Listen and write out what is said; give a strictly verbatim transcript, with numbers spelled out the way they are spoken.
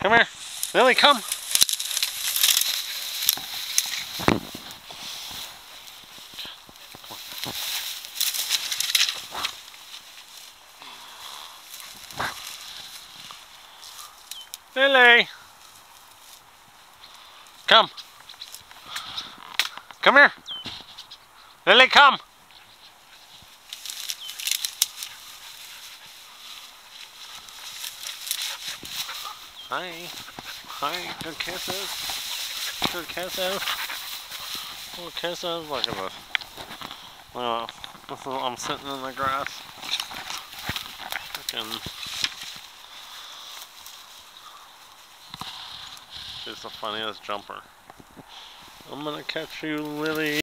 Come here. Lily, come. Lily. Come. Come here. Lily, come. Hi. Hi. Good kisses. Good kisses. Good kisses. Look at this. Well, this is, I'm sitting in the grass. Freaking. She's the funniest jumper. I'm gonna catch you, Lily.